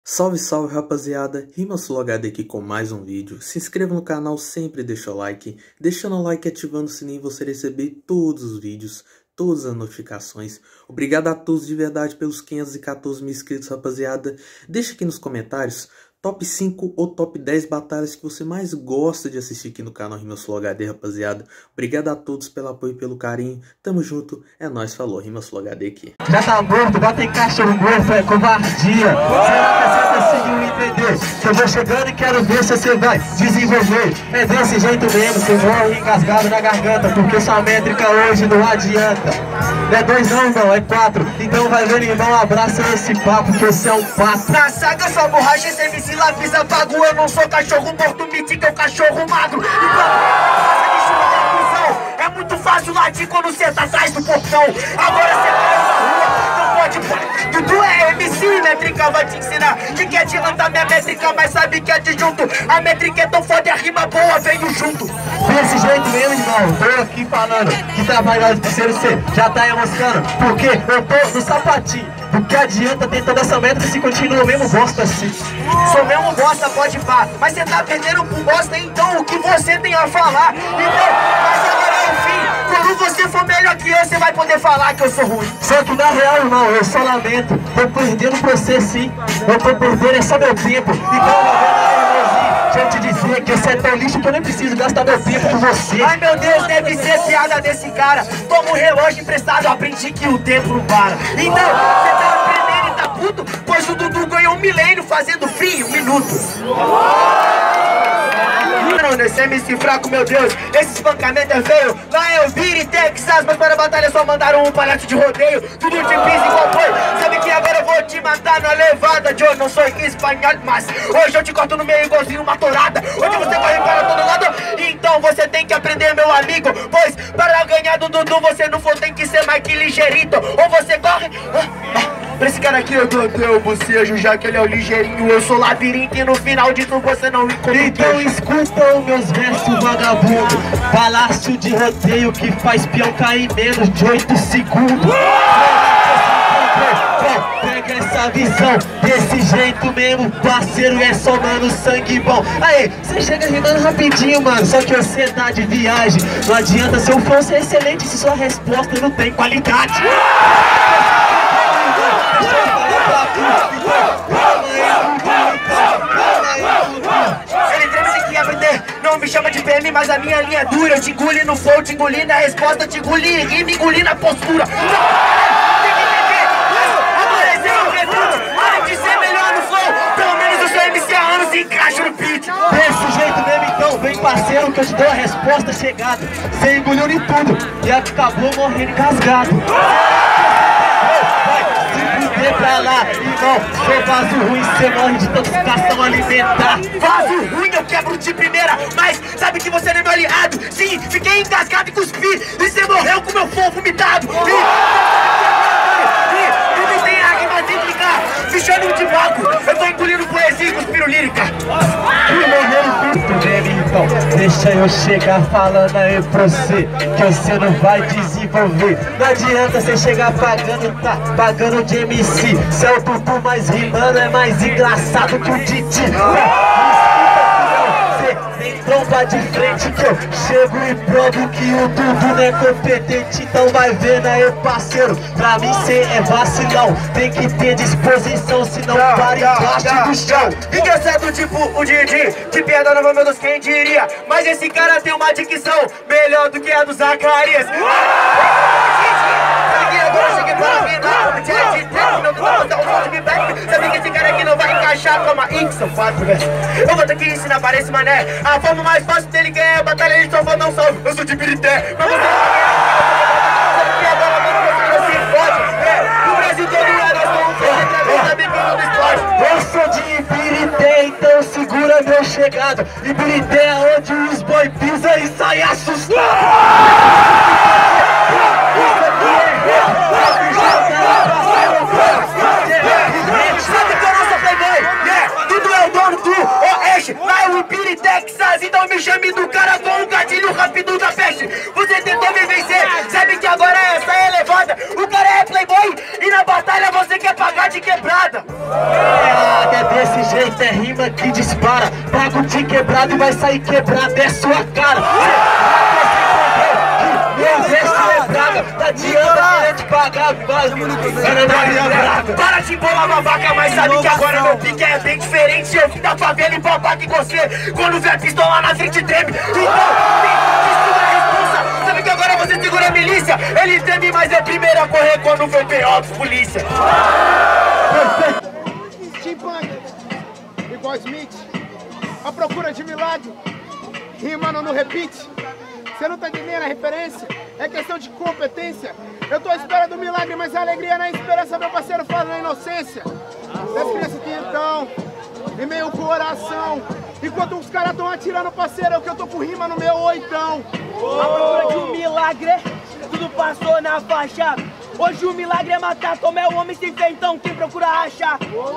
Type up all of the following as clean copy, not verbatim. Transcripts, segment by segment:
Salve, salve rapaziada, RimaSuloHD aqui com mais um vídeo. Se inscreva no canal, sempre deixa o like. Deixando o like e ativando o sininho você receber todos os vídeos, todas as notificações. Obrigado a todos de verdade pelos 514 mil inscritos, rapaziada. Deixa aqui nos comentários top 5 ou top 10 batalhas que você mais gosta de assistir aqui no canal RimaSuloHD, rapaziada. Obrigado a todos pelo apoio e pelo carinho. Tamo junto, é nóis, falou, RimaSuloHD aqui. Já tá morto, bota em cachorro morto, é covardia. Será que você conseguiu entender? Que eu vou chegando e quero ver se você vai desenvolver. É desse jeito mesmo, você morre engasgado na garganta, porque sua métrica hoje não adianta. Não é 2 não, irmão, é 4. Então vai vendo, irmão, abraça esse papo, que você é um pato. Na saga eu sou borracha, esse MC lápis apago. Eu não sou cachorro morto, me diga é o cachorro magro. É muito fácil latir quando cê tá atrás do portão. Agora cê tá na rua, não pode parar. Tudo é MC, métrica vai te ensinar. Que adianta minha métrica, mas sabe que é adjunto. A métrica é tão foda e a rima boa veio junto. Desse jeito mesmo, irmão, tô aqui falando que trabalhar de parceiro você já tá emoscando. Porque eu tô no sapatinho. O que adianta ter toda essa métrica se continua o mesmo bosta assim? Sou mesmo bosta, pode pá. Mas cê tá perdendo com bosta, então o que você tem a falar? Então, mas agora é o fim. Quando você for melhor que eu, você vai poder falar que eu sou ruim. Só que na real, irmão, eu só lamento. Tô perdendo pra você sim. Eu tô perdendo, é só meu tempo. Então, deixa eu te dizer que você é tão lixo que eu nem preciso gastar meu tempo com você. Ai meu Deus, deve ser piada desse cara. Toma um relógio emprestado, aprendi que o tempo não para. Então, você tá aprendendo e tá puto? Pois o Dudu ganhou 1 milênio fazendo frio, 1 minuto. Mano, esse MC fraco, meu Deus, esse espancamento é feio. Lá eu vire Texas, mas para a batalha só mandaram um palhaço de rodeio. Tudo de piso igual foi. Sabe que agora eu vou te matar na levada. Eu não sou espanhol, mas hoje eu te corto no meio igualzinho uma torada. Hoje você corre para todo lado, então você tem que aprender, meu amigo. Pois para ganhar do Dudu você não for, tem que ser mais que ligeirito. Ou você corre... Pra esse cara aqui eu dou o bocejo, já que ele é o ligeirinho. Eu sou labirinto e no final disso você não encontra. Então escuta os meus versos, vagabundo. Palácio de rodeio que faz peão cair em menos de 8 segundos. Pega essa visão, desse jeito mesmo, parceiro, é só mano sangue bom. Aí, você chega rimando rapidinho, mano, só que você tá de viagem. Não adianta seu flow ser excelente se sua resposta não tem qualidade. Ele tem que aprender, não me chama de PM, mas a minha linha é dura. Eu te engoli no flow, te engoli na resposta, te engoli e me engoli na postura. Tem que entender, apareceu o rebuto, além de ser melhor no flow. Pelo menos eu sou MC há anos e encaixo no beat. Desse jeito mesmo então, vem parceiro que eu te dou a resposta chegada. Você engoliu em tudo e acabou morrendo engasgado. Pra lá, irmão, sou vaso ruim, cê morre de intoxicação alimentar. Vaso ruim eu quebro de primeira, mas sabe que você não é meu aliado. Sim, fiquei engasgado e cuspi, e cê morreu com meu fogo vomitado. E não tem águia cítrica, fichando de vácuo. Eu tô engolindo poesia e cuspindo lírica. E morreu muito mesmo, então deixa eu chegar falando aí pra você que você não vai desenvolver. Não adianta você chegar pagando, tá pagando de MC. Se é o Dudu mais rimando, é mais engraçado que o Didi. Tem tromba de frente que eu chego e provo que o Dudu não é competente. Então vai vendo aí, parceiro, pra mim cê é vacilão. Tem que ter disposição, senão para embaixo do chão. Engraçado tipo o Didi, que piada nova, meu Deus, quem diria. Mas esse cara tem uma dicção melhor do que a do Zacarias. Agora cheguei para final, meu Deus, vou dar um som de feedback. Sabe que esse cara aqui não vai encaixar como a X, são 4 versos. Eu vou ter que ensinar para esse mané a forma mais fácil dele ganhar a batalha de sofá, não sou. Eu sou de Birité, mas você não sabe que agora você não se fode. O Brasil todo é nós, vamos fazer através da biquinha do esporte. Eu sou de Ibirité, então segura meu chegado. Ibirité é onde os boi pisa e sai assustado. Sabe que eu não sou playboy, né? Tudo é o dono do Oeste. Lá é o Ibiri, Texas, então me chame do cara com um gatilho rápido da peste. Você tentou me vencer, sabe que agora essa é elevada. O cara é playboy e na batalha você quer pagar de quebrada. Quer é rima que dispara. Pago de quebrado e vai sair quebrado, é sua cara. Meu verso é braga, tá adianta querendo pagar, Para de bolar babaca, mas sabe que agora meu pique é bem diferente. Eu vim da favela e babaca em você. Quando vê a pistola na frente treme. Então, tem que segurar a responsa. Sabe que agora você segura a milícia. Ele treme, mas é primeiro a correr quando vê o P.O. dos polícia. Steampunk, igual Smith, a procura de milagre, rimando no repeat. Você não tá entendendo a referência? É questão de competência. Eu tô à espera do milagre, mas a alegria na esperança, meu parceiro, fala na inocência. Das crianças que então, e meio coração. Enquanto os caras tão atirando, parceiro, é o que eu tô com rima no meu oitão. A procura de um milagre, tudo passou na faixa. Hoje o milagre é matar, Tomé o homem sem fé, então quem procura achar.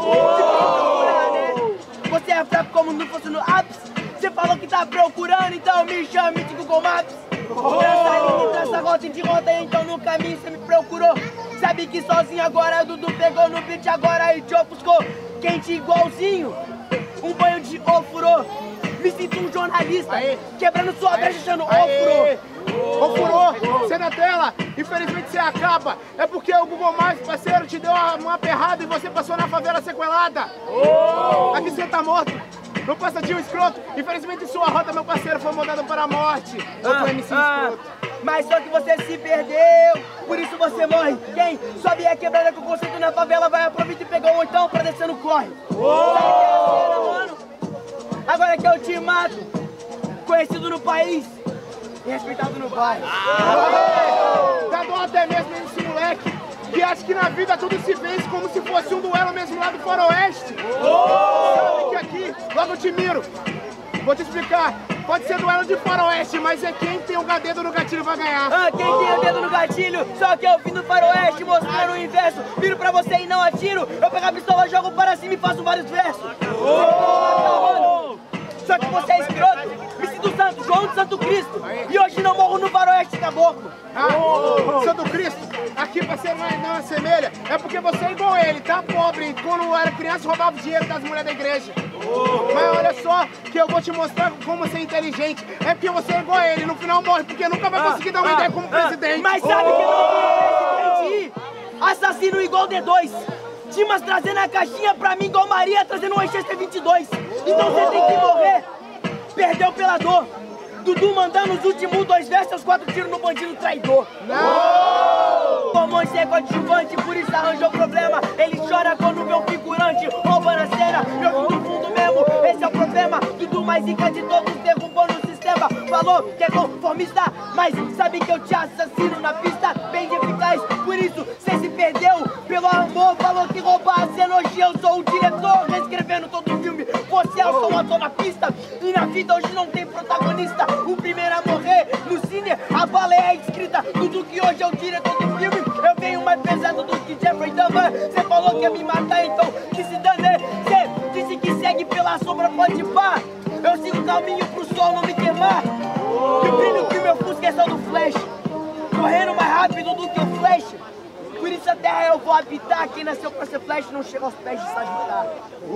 Você é fraco como não fosse no ápice. Você falou que tá procurando, então me chame de Google Maps. Traça rota e de rota, então no caminho você me procurou. Sabe que sozinho agora, Dudu pegou no beat agora e te ofuscou. Quente igualzinho, um banho de ofurô. Me sinto um jornalista, quebrando sua brecha, achando ofurô. Ô furou, você na tela, infelizmente você acaba. É porque o Google Maps, parceiro, te deu uma perrada e você passou na favela sequelada. Aqui você tá morto, não passa de um escroto. Infelizmente sua rota, meu parceiro, foi mudada para a morte. Outro MC escroto. Mas só que você se perdeu, por isso você morre. Quem sobe é quebrada com conceito na favela, vai aproveitar e pegou o oitão pra descer no corre. Mano? Agora que eu te mato, conhecido no país e respeitado no bairro. Dá dó até mesmo esse moleque que acha que na vida tudo se vence como se fosse um duelo mesmo lá do faroeste. Sabe que aqui, logo eu te miro. Vou te explicar. Pode ser duelo de faroeste, mas é quem tem o dedo no gatilho vai ganhar. Quem tem o dedo no gatilho, só que eu vim do faroeste mostrando o inverso. Viro pra você e não atiro. Eu pego a pistola, jogo para cima e faço vários versos. Só que você é escroto, me sinto santo, João de Santo Cristo. E hoje não morro no faroeste, caboclo. Santo Cristo, aqui parceiro não assemelha. É porque você é igual ele, tá pobre. Quando era criança roubava o dinheiro das mulheres da igreja. Mas olha só, que eu vou te mostrar como ser inteligente. É porque você é igual a ele, no final morre, porque nunca vai conseguir dar uma ideia como presidente. Mas sabe que não é presidente? Assassino igual D2. Dimas trazendo a caixinha pra mim igual Maria trazendo um Manchester 22. Então você tem que morrer. Perdeu pela dor. Dudu mandando os últimos 2 versos, 4 tiros no bandido traidor. Não! Tomou ser coadjuvante, por isso arranjou problema. Ele chora quando vê um figurante roubando a cena. Eu vim do fundo mesmo, esse é o problema. Dudu mais rica de todos, derrubando o sistema. Falou que é conformista, mas sabe que eu te assassino na pista. Bem eficaz, por isso cê se perdeu. Pelo amor, falou que roubar a cena. Hoje eu sou o diretor, reescrevendo todo o filme. Você é o ator na pista. E na vida hoje não tem protagonista. O primeiro a morrer no cine, a bala é escrita. Tudo que hoje é o diretor do filme. Eu venho mais pesado do que Jeffrey Dahmer. Cê falou que ia me matar, então que se dane. Cê disse que segue pela sombra, pode pá. Eu sigo o caminho pro sol não me queimar. E o brilho que meu Fusca é só do flash. Correndo mais rápido do que o flash. Por isso a terra eu vou habitar. Quem nasceu pra ser flash não chega aos pés de Sagitário.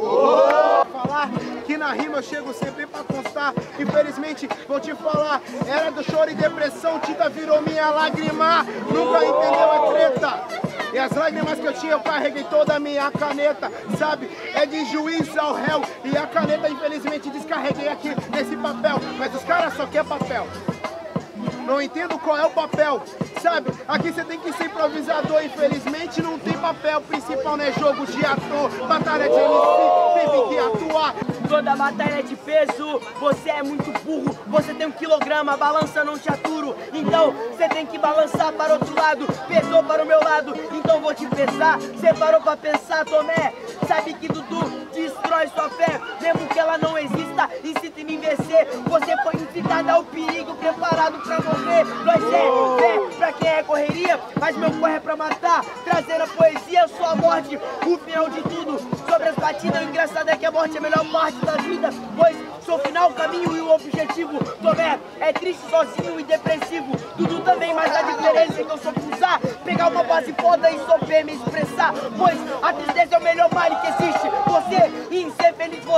Falar que na rima eu chego sempre pra constar. Infelizmente vou te falar, era do choro e depressão, tinta virou minha lágrima. Nunca entendeu a treta. E as lágrimas que eu tinha eu carreguei toda a minha caneta. Sabe, é de juiz ao réu. E a caneta infelizmente descarreguei aqui nesse papel. Mas os caras só querem papel. Não entendo qual é o papel, sabe? Aqui você tem que ser improvisador. Infelizmente não tem papel principal, né? Jogo de ator, batalha de MC, teve que atuar. Toda batalha é de peso, você é muito burro. Você tem 1 quilograma, balança não te aturo. Então você tem que balançar para outro lado. Pesou para o meu lado, então vou te pesar. Você parou pra pensar, Tomé? Sabe que Dudu destrói sua fé, mesmo que ela não exista. Incita em me vencer. Você foi incitado ao perigo, preparado pra morrer. Nós é fé pra quem é correria, mas meu corre é pra matar. Trazendo a poesia, sua morte, o final de tudo. Sobre as batidas, o engraçado é que a morte é a melhor parte da vida, pois sou o final, o caminho e o objetivo. Tomé é triste, sozinho e depressivo. Dudu também, mas a diferença é que eu sou usar, pegar uma base foda e souber me expressar. Pois a tristeza é o melhor mal que existe. Você, em ser feliz,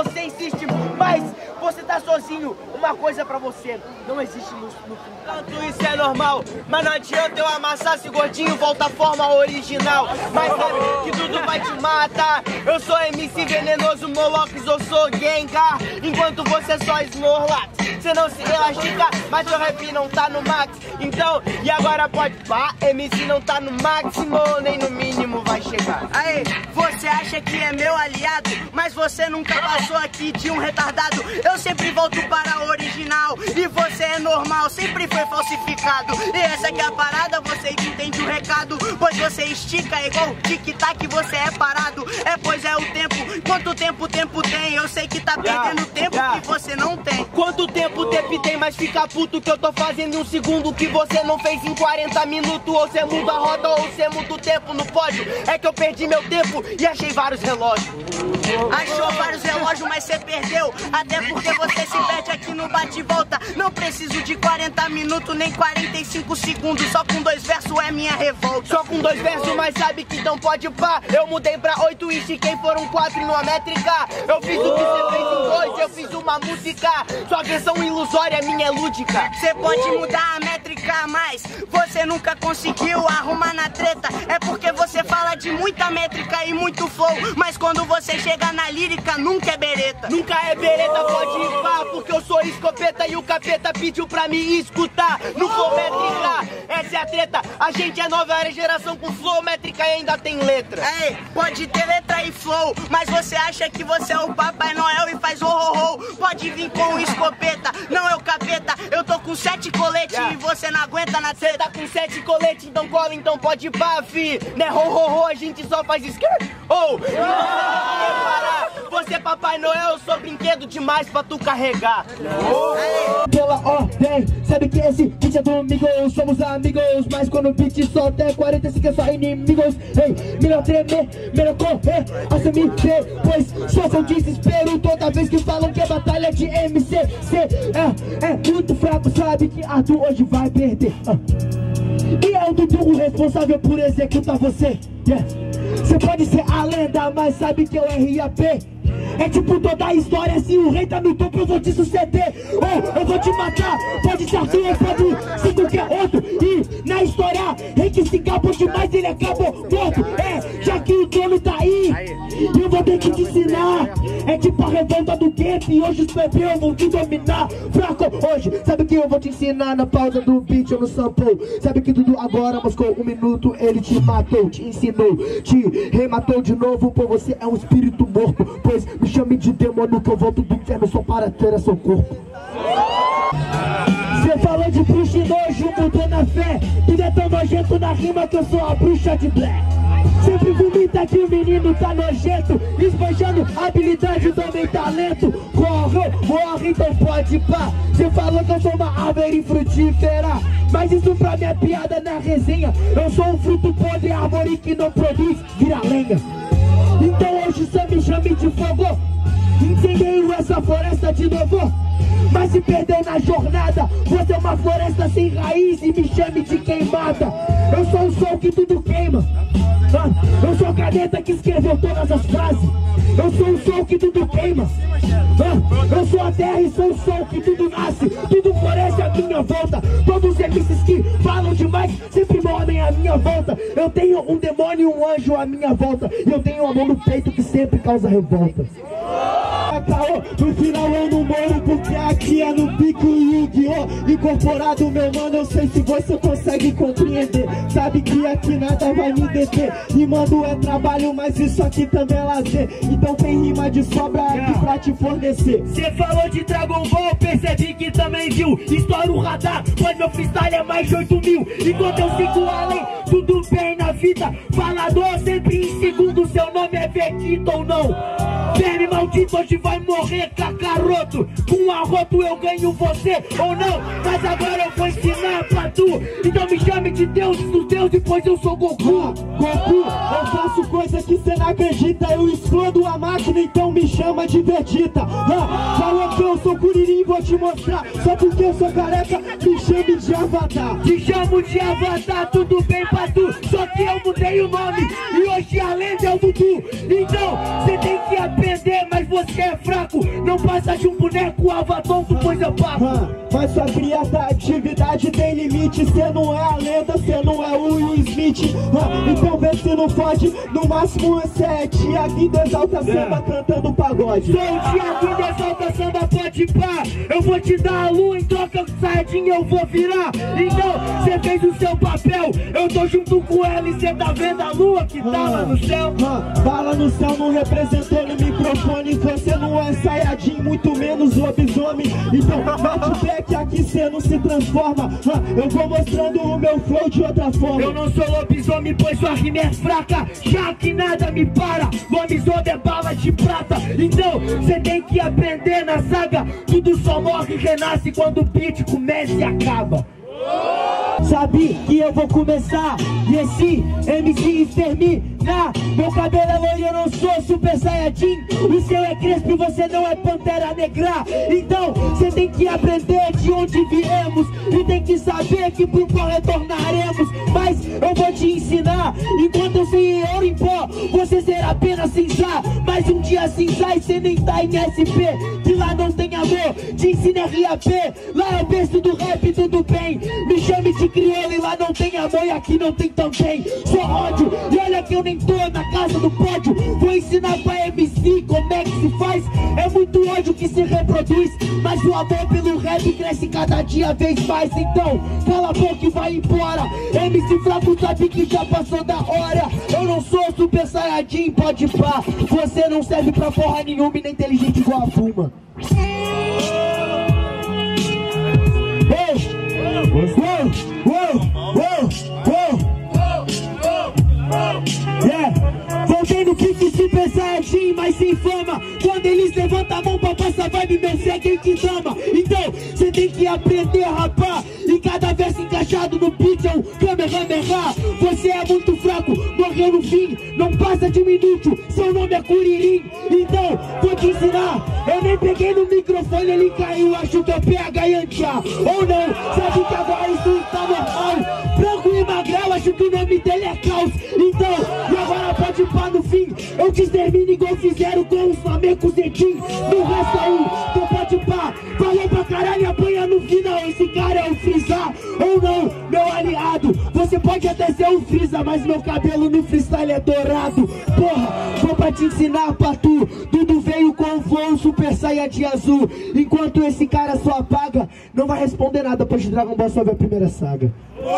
Marcinho, uma coisa pra você, não existe no tanto isso é normal, mas não adianta eu amassar esse gordinho, volta à forma original. Mas sabe que tudo vai te matar. Eu sou MC venenoso, Molox, eu sou Gengar, enquanto você só Snorlax. Você não se elastica, mas seu rap não tá no max. Então, e agora pode pá, MC não tá no máximo, nem no mínimo vai chegar. Aí, você acha que é meu aliado, mas você nunca passou aqui de um retardado. Eu sempre volto para a original, e você é normal, sempre foi falsificado. E essa aqui é a parada, você entende o recado, pois você estica igual tic-tac, você é parado. É, pois é o tempo, quanto tempo o tempo tem? Eu sei que tá perdendo tempo que você não tem. Quanto tempo tem, mas fica puto que eu tô fazendo em um segundo que você não fez em 40 minutos. Ou você muda a roda ou você muda o tempo no pódio. É que eu perdi meu tempo e achei vários relógios. Achou vários relógios, mas você perdeu. Até porque você se perde aqui no bate-volta. Não preciso de 40 minutos nem 45 segundos. Só com 2 versos é minha revolta. Só com 2 versos, mas sabe que não pode pá. Eu mudei pra 8 e estiquei, foram 4 numa métrica. Eu fiz o que você fez em 2, eu fiz uma música. Sua versão ilusória, minha é lúdica. Você pode mudar a métrica, mas você nunca conseguiu arrumar na treta. É porque você fala de muita métrica e muito flow, mas quando você chega na lírica, nunca é bereta. Nunca é bereta, pode ir pá, porque eu sou escopeta e o capeta pediu pra me escutar. No flow métrica, essa é a treta. A gente é nova geração com flow métrica e ainda tem letra. Ei, pode ter letra e flow, mas você acha que você é o Papai Noel e faz ho-ho-ho. Pode vir com escopeta, não é o capeta. Eu tô com 7 coletes e você não aguenta na treta. Cê tá com 7 coletes, então cola, então pode ir pá, fi. Né, ho-ho-ho, a gente só faz skirt. Oh, e você parar. Você é Papai Noel, eu sou brinquedo demais pra tu carregar. Pela ordem, sabe que esse beat é domingo, somos amigos, mas quando o beat solta é 45 é só inimigos. Ei, melhor tremer, melhor correr, assumir depois, só com desespero toda vez que falam que é batalha de MC. Cê é muito fraco, sabe que Arthur hoje vai perder. E é o Dudu o responsável por executar você. Você pode ser a lenda, mas sabe que é o RAP. É tipo toda a história, se o rei tá no topo eu vou te suceder. Ou eu vou te matar, pode ser Arthur ou pode ser qualquer outro. E na história, rei que se gabou demais, ele acabou morto. É, já que o dono tá aí, eu vou ter que te ensinar. É tipo a revolta do gueto e hoje os bebês vão te dominar. Fraco hoje, sabe que eu vou te ensinar na pausa do beat ou no sample. Sabe que tudo agora moscou 1 minuto, ele te matou, te ensinou, te rematou de novo. Pô, você é um espírito morto, pois me chame de demônio que eu volto do inferno só para ter seu corpo. Cê falou de bruxa e nojo, mudou na fé. Tudo é tão nojento na rima que eu sou a bruxa de Black. Sempre vomita que o menino tá nojento, esbanjando habilidade, também talento. Corre, morre, então pode pá. Cê falou que eu sou uma árvore frutífera, mas isso pra mim é piada na resenha. Eu sou um fruto podre, árvore que não produz, vira lenha. Então hoje só me chame de fogo, incendeio essa floresta de novo. Mas se perdeu na jornada, você é uma floresta sem raiz e me chame de queimada. Eu sou o sol que tudo queima, eu sou a caneta que escreveu todas as frases. Eu sou o sol que tudo queima, eu sou a terra e sou o sol que tudo nasce. Tudo floresce à minha volta. Todos os MCs que falam demais sempre morrem à minha volta. Eu tenho um demônio e um anjo à minha volta, e eu tenho amor no peito que sempre causa revolta. No final eu não morro porque aqui é no pico Yu-Gi-Oh! Incorporado, meu mano, eu sei se você consegue compreender. Sabe que aqui nada vai me deter. Rimando é trabalho, mas isso aqui também é lazer. Então tem rima de sobra aqui pra te fornecer. Cê falou de Dragon Ball, percebi que também viu. Estoura o radar, pois meu freestyle é mais de 8.000. Enquanto eu sigo além, tudo bem na vida. Falador sempre em segundo, seu nome é Vegeta ou não. Verme maldito, hoje vai morrer, cacaroto. Com arroto eu ganho você ou não. Mas agora eu vou ensinar pra tu. Então me chame de Deus dos deuses, pois eu sou Goku. Goku, eu faço coisa que cê não acredita. Eu explodo a máquina, então me chama de Vegeta. Falou que eu sou Kuririn, vou te mostrar. Só porque eu sou careca, me chame de Avatar. Te chamo de Avatar, tudo bem pra tu. Só que eu mudei o nome e hoje a lenda é o Dudu. Então cê tem que aprender aprender, mas você é fraco. Não passa de um boneco, avatonto, pois eu pago. Mas sua criatividade tem limite. Cê não é a lenda, cê não é o Will Smith. Então vê se não fode, no máximo cê é Tiaguinho do Exalta Samba cantando pagode. Sou o Tiaguinho do Exalta Samba, pode pá. Eu vou te dar a lua em troca de sardinha, eu vou virar. Então cê fez o seu papel, eu tô junto com ela e cê tá vendo a lua que tá lá no céu. Bala no céu não representou no microfone. Você não é Saiyajin, muito menos lobisomem. Então mete o pé que aqui cê não se transforma. Eu vou mostrando o meu flow de outra forma. Eu não sou lobisomem, pois sua rima é fraca. Já que nada me para, lobisomem é bala de prata. Então cê tem que aprender na saga. Tudo só morre e renasce quando o beat começa e acaba. Sabe que eu vou começar e esse MC exterminar. Meu cabelo é loiro, eu não sou Super Saiyajin. O seu é crespo e você não é Pantera Negra. Então você tem que aprender de onde viemos e tem que saber que pro qual retornaremos. Mas eu vou te ensinar. Enquanto eu sei ouro em pó, você será apenas cinza. Mas um dia cinza e você nem tá em SP. Que lá não tem amor, te ensina RAP. Lá é o berço do rap, tudo bem. Me chame de crioulo e lá não tem amor e aqui não tem também. Só ódio, e olha que eu nem tô na casa do pódio. Vou ensinar pra MC como é que se faz. É muito ódio que se reproduz, mas o amor pelo rap cresce cada dia vez mais. Então, cala a boca e vai embora. MC fraco sabe que já passou da hora. Eu não sou Super Saiyajin, pode pá. Você não serve pra porra nenhuma e nem inteligente igual a Fuma. Voltei no kick Super Saiyajin, mas sem fama. Quando eles levantam a mão pra passar vibe, meu cê é quem te dama. Então, cê tem que aprender a rapar. E cada verso encaixado no beat é um Kamehameha. Você é muito fraco, morreu no fim. Não passa de um minuto, seu nome é Kuririn. Então, vou te ensinar. Eu nem peguei no microfone, ele caiu. Acho que é PH e Antia. Ou não, sabe que agora isso tá normal. Branco e magrelo, acho que o nome dele é Caos. Então, e agora pode ir pra no fim. Eu te extermino igual fizeram com os Flamengo Zedim. No resto é então pode ir pra. Falou pra caralho, apanha no final. Esse cara é o Freeza, ou não, meu aliado. Você pode até ser um Freeza, mas meu cabelo no freestyle é dourado. Porra, vou pra te ensinar pra tu. Tudo veio com o flow Super Saiyajin azul. Enquanto esse cara só apaga, não vai responder nada, pois Dragon Ball só vê a primeira saga.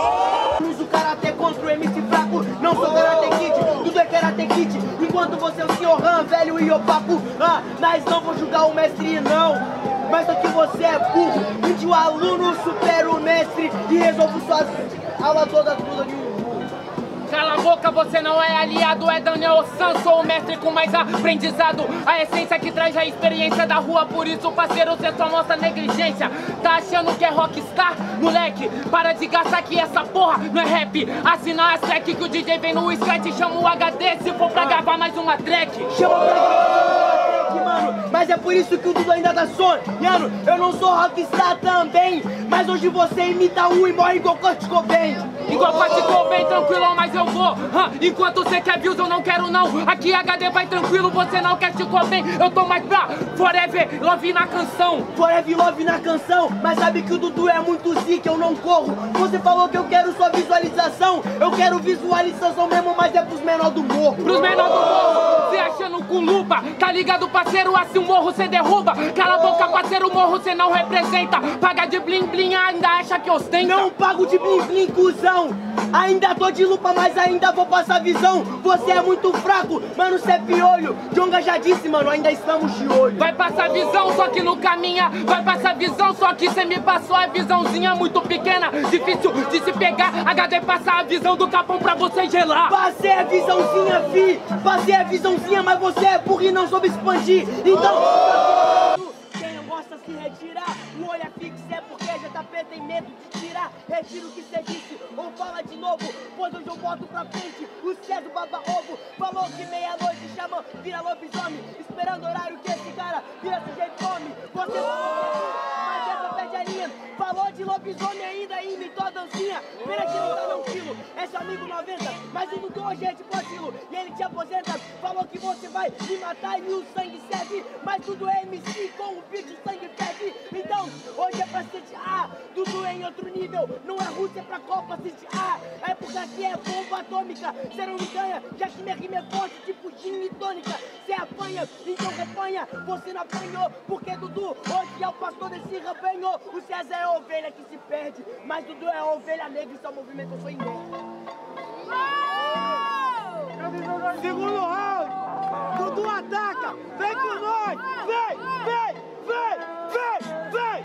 Uso karatê contra o MC fraco. Não sou karate kid, tudo é karate kid. Enquanto você é o Sr. Han, velho e opaco. Mas não vou julgar o mestre não. Mas só que você é burro. E de um aluno supera o mestre e resolvo suas aulas todas tudo de um. Cala a boca, você não é aliado, é Daniel San, sou o mestre com mais aprendizado. A essência que traz a experiência da rua, por isso, parceiro, você só mostra negligência. Tá achando que é rockstar? Moleque, para de gastar que essa porra não é rap. Assina a sec que o DJ vem no scratch, chama o HD se for pra gravar mais uma track. Chama pra gravar uma track, mano. Mas é por isso que o Dudu ainda tá sonhando. Eu não sou rockstar também, mas hoje você imita um e morre igual Kurt Cobain. Igual Kurt Cobain, tranquilo, mas eu vou. Enquanto você quer views, eu não quero não. Aqui HD vai tranquilo, você não quer te bem. Eu tô mais pra Forever Love na canção. Forever Love na canção. Mas sabe que o Dudu é muito zica, eu não corro. Você falou que eu quero só visualização. Eu quero visualização mesmo, mas é pros menor do morro. Pros menor do morro, cê achando com lupa. Tá ligado, parceiro, assim o morro cê derruba. Cala a boca, parceiro, o morro cê não representa. Paga de bling bling, ainda acha que ostenta. Não pago de bling bling, cuzão. Ainda tô de lupa, mas ainda vou passar visão. Você é muito fraco, mano, cê é piolho. Jonga já disse, mano, ainda estamos de olho. Vai passar visão, só que não caminha. Vai passar visão, só que cê me passou a visãozinha muito pequena. Difícil de se pegar, HD passar a visão do capão pra você gelar. Passei a visãozinha, fi. Passei a visãozinha, mas você é burro e não soube expandir. Então... quem não gosta se retirar. O olho é fixo, é porque JP tem medo de tirar. Retiro o que cê disse, ou fala de novo. Pois hoje eu boto pra frente o César Baba Ovo. Falou que meia-noite chama, vira lobisomem. Esperando o horário que esse cara vira sujeito homem. Você mas essa perde a linha. Falou de lobisomem ainda e imitou a dancinha. Pena que não tá não quilo. Essa amigo 90, mas o Dudu hoje é tipo asilo e ele te aposenta. Falou que você vai me matar e o sangue serve, mas tudo é MC com o beat, o sangue ferve. Então, hoje é pra CTA, Dudu é em outro nível, não é Rússia, é pra Copa CTA. A época aqui é bomba atômica, cê não me ganha, já que minha rima é forte, tipo gin e tônica. Cê apanha, então repanha, você não apanhou, porque Dudu hoje é o pastor desse rebanho. O César é a ovelha que se perde, mas Dudu é a ovelha negra e seu movimento eu sou inerte. Segundo round, Dudu ataca, vem com nós, vem, vem, vem, vem, vem.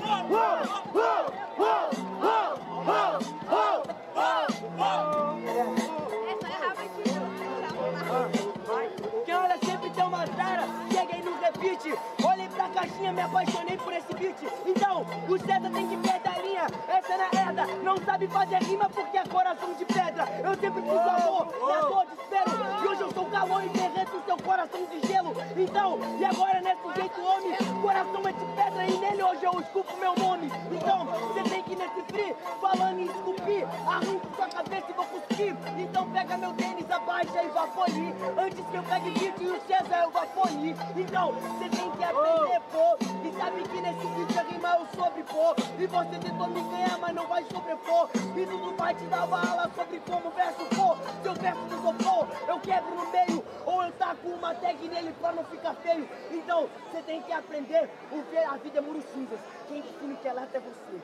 Quem olha sempre tem uma cara, chega e não repite. Olhei pra caixinha, me apaixonei por esse beat. Então, o César tem que perder a linha, essa é na herda. Não sabe fazer rima porque é coração de pedra. Eu sempre fiz o amor, na dor desespero. E hoje eu sou calor e derreto seu coração de gelo. Então, e agora nesse jeito homem, coração é de pedra e nele hoje eu esculpo meu nome. Então, você tem que ir nesse free, falando em esculpir, arranco sua cabeça e vou cuspir. Então pega meu tênis, abaixa e vá polir. Antes que eu pegue beat e o César eu vá polir. Então, você tem que aprender, pô. E sabe que nesse vídeo a rima eu sobrepor. E você tentou me ganhar, mas não vai sobrepor. E tudo vai te dar bala sobre como o verso for. Se eu verso do isopor, eu quebro no meio. Ou eu taco uma tag nele pra não ficar feio. Então, você tem que aprender. A vida é muros cinzas. Quem define que ela é você.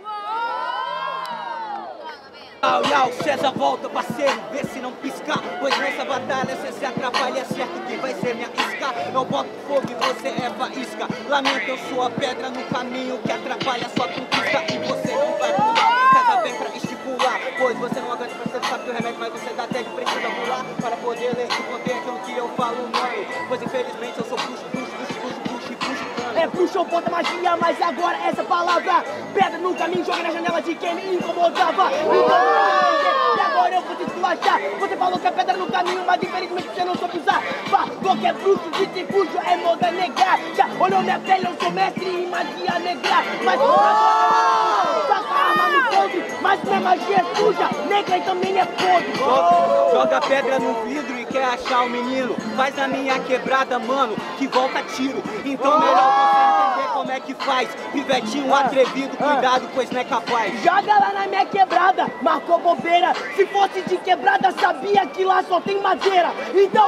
Yau, César volta, parceiro, vê se não piscar. Pois nessa batalha cê se atrapalha, é certo que vai ser minha isca. Eu boto fogo e você é faísca. Lamento, eu sou a pedra no caminho que atrapalha sua conquista. E você não vai pular, César vem pra estipular. Pois você não aguenta pra você sabe do remédio, mas você dá até de precisa pular. Para poder ler e conter aquilo que eu falo, mano. Pois infelizmente eu sou puxo. É bruxa ou bota magia, mas agora essa palavra pedra no caminho, joga na janela de quem me incomodava. Então, e agora eu vou te esculachar. Você falou que é pedra no caminho, mas infelizmente você não soube usar. Falou que é bruxo, de tribujo, é moda negar. Já olhou minha pele, eu sou mestre em magia negra. Mas agora saca a arma no podre, mas minha magia é suja, negra e também é podre. Joga pedra no vidro e quer achar o menino. Faz a minha quebrada, mano, que volta tiro. Então melhor você entender como é que faz. Pivetinho atrevido, cuidado, pois não é capaz. Joga lá na minha quebrada, marcou bobeira. Se fosse de quebrada, sabia que lá só tem madeira. Então,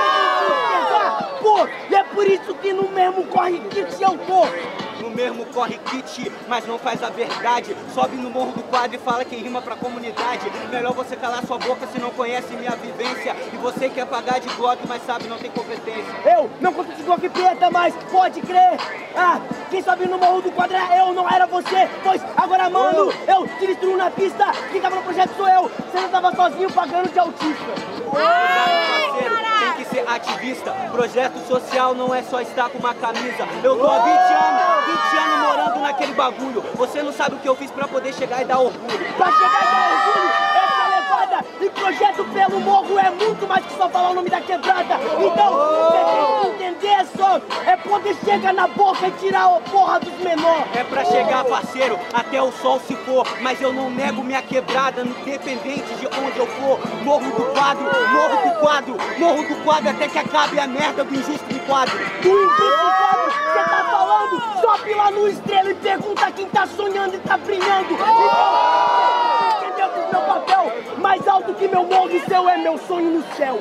pô, e é por isso que no mesmo corre kit eu tô. No mesmo corre kit, mas não faz a verdade. Sobe no morro do quadro e fala quem rima pra comunidade. Melhor você calar sua boca se não conhece minha vivência. E você quer pagar de Glock, mas sabe não tem competência. Eu não consigo de Glock preta, mas pode crer. Quem sobe no morro do quadro é eu, não era você. Pois agora, mano, eu te destruo na pista. Quem tava no projeto sou eu. Você não tava sozinho pagando de autista. Parceiro, tem que ser ativista. Projeto social não é só estar com uma camisa. Eu tô há 20 anos morando naquele bagulho. Você não sabe o que eu fiz pra poder chegar e dar orgulho. Pra chegar e dar orgulho, essa levada e projeto pelo morro é muito mais que só falar o nome da quebrada. Então, você tem que entender só, é poder chegar na boca e tirar a porra dos menores. É pra chegar, parceiro, até o sol se for. Mas eu não nego minha quebrada, independente de onde eu for. Morro do quadro, morro do quadro, morro do quadro até que acabe a merda do injusto do quadro. Do injusto do quadro, você tá falando? Sobe lá no estrela e pergunta quem tá sonhando e tá brilhando. Então, entendeu que o meu papel mais alto que meu morro e seu é meu sonho no céu.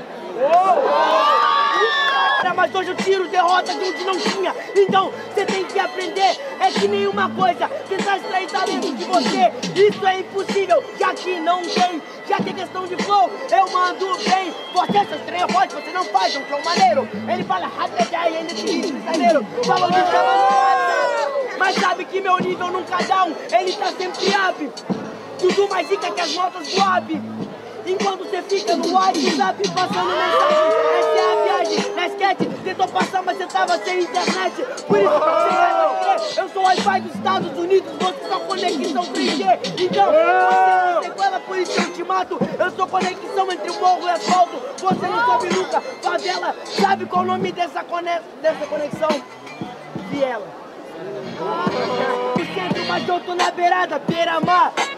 Mas hoje eu tiro derrota de onde não tinha. Então você tem que aprender. É que nenhuma coisa tentar extrair talento de você. Isso é impossível, já que não tem. Já que é questão de flow, eu mando bem. Você essa estreia pode, você não faz um flow maneiro. Ele fala rápido e ainda te diz freestyleiro. Falou de chama, mas sabe que meu nível nunca down. Ele tá sempre up. Tudo mais rica que as notas do AB. Enquanto você fica no WhatsApp passando mensagem, essa é a viagem. Na sketch, tentou passar, mas você tava sem internet. Por isso você vai crer. Eu sou o Wi-Fi dos Estados Unidos, você só conexão 3G. Então, você não sequela, por isso eu te mato. Eu sou conexão entre o morro e o asfalto. Você não soube nunca, favela. Sabe qual é o nome dessa conexão? Viela. O centro, mas eu tô na beirada, beira-mar.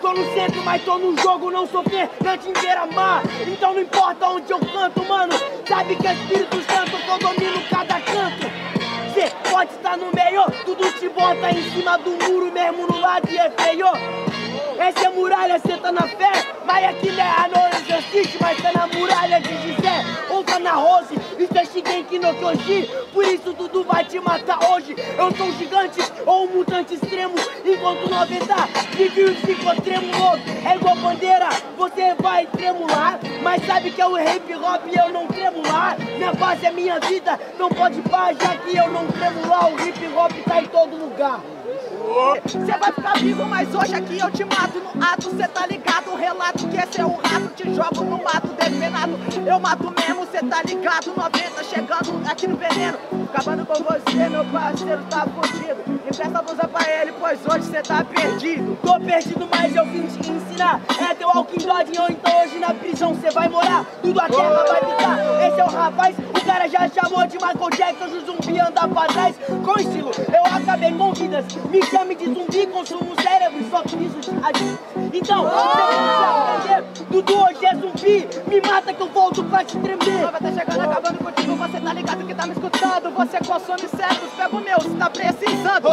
Tô no centro, mas tô no jogo, não sou Fernando em Beira-Mar. Então não importa onde eu canto, mano. Sabe que é Espírito Santo, que eu domino cada canto. Cê pode estar no meio, tudo te bota em cima do muro, mesmo no lado e é feio. Essa é muralha, cê tá na fé, mas aqui não é a não existe, mas tá na muralha de Gizé, ou tá na Rose, isso é Shigeki no Kyoshi, por isso tudo vai te matar hoje. Eu sou um gigante ou um mutante extremo, enquanto 90 vive o psicotremo, é igual bandeira, você vai tremular, mas sabe que é o hip hop e eu não tremular. Minha base é minha vida, não pode parar já que eu não tremular, o hip hop tá em todo lugar. Cê vai ficar vivo, mas hoje aqui eu te mato no ato, cê tá ligado? O relato que esse é o rato, te jogo no mato despenado. Eu mato mesmo, cê tá ligado? 90 chegando aqui no veneno, acabando com você, meu parceiro tá fudido. Empresta a blusa pra ele, pois hoje cê tá perdido. Tô perdido, mas eu vim te ensinar. É teu Walking Dead, ou então hoje na prisão cê vai morar. Tudo a terra vai ficar. Esse é o rapaz, o cara já chamou de Michael Jackson, o zumbi anda pra trás. Com estilo, eu acabei com vidas. Me chame de zumbi, consumo o cérebro e só preciso de ajuda. Então, você entender, Dudu hoje é zumbi. Me mata que eu volto pra te tremer. Vai tá chegando, acabando contigo, você tá ligado que tá me escutando. Você consome cérebros, pega o meu, cê tá precisando.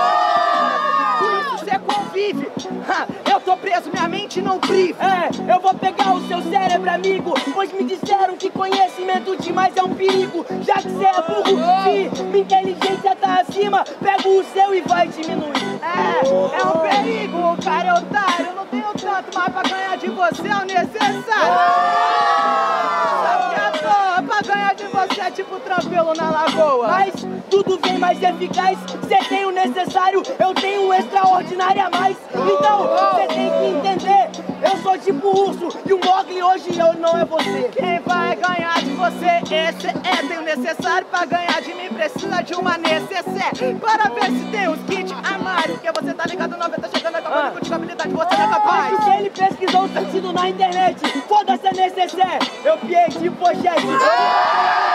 Por isso cê convive. Eu tô preso, minha mente não vive. Eu vou pegar o seu cérebro, amigo, pois me disseram que conhecimento demais é um perigo. Já que cê é burro, se minha inteligência tá acima, pega o seu e vai diminuir. É um perigo, cara é otário. Eu não tenho tanto, mas pra ganhar de você é o necessário. Sabe que é toa, pra ganhar de você é tipo tranquilo na lagoa. Mas tudo vem mais eficaz, cê tem o necessário, eu tenho o extraordinário a mais. Então, cê tem que entender, eu sou tipo urso e o Mogli hoje eu não é você. Quem vai ganhar de você, esse tem o necessário. Pra ganhar de mim precisa de uma necessaire. Para ver se tem os kits armário, porque você tá ligado, 90 chegando, acabando contigo, a habilidade você não é capaz. Acho que ele pesquisou o sentido na internet, foda-se a necessaire, eu piei de pochete.